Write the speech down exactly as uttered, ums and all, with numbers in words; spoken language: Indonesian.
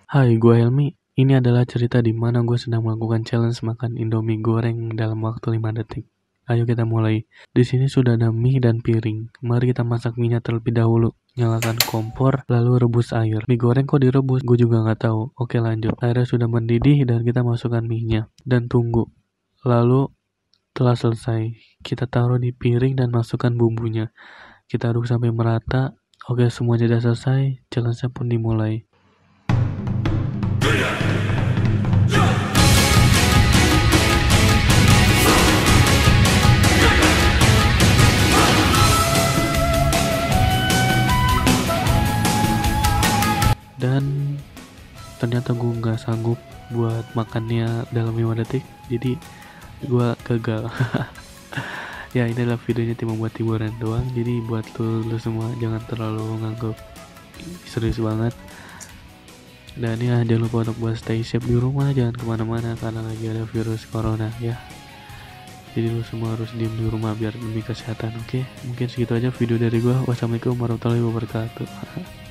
Hai, gue Helmi. Ini adalah cerita di mana gue sedang melakukan challenge makan Indomie goreng dalam waktu lima detik. Ayo kita mulai. Di sini sudah ada mie dan piring. Mari kita masak minyak terlebih dahulu. Nyalakan kompor, lalu rebus air. Mie goreng kok direbus? Gue juga nggak tahu. Oke lanjut. Airnya sudah mendidih dan kita masukkan mie-nya. Dan tunggu. Lalu telah selesai. Kita taruh di piring dan masukkan bumbunya. Kita aduk sampai merata. Oke, semuanya sudah selesai. Challenge-nya pun dimulai. Dan ternyata gue nggak sanggup buat makannya dalam lima detik, jadi gue gagal. Ya, ini adalah videonya cuma buat hiburan doang, jadi buat lu, lu semua jangan terlalu nganggap serius banget. Dan ya, jangan lupa untuk buat stay safe di rumah, jangan kemana-mana karena lagi ada virus corona ya. Jadi lu semua harus diem di rumah biar demi kesehatan. Oke, mungkin segitu aja video dari gue. Wassalamualaikum warahmatullahi wabarakatuh.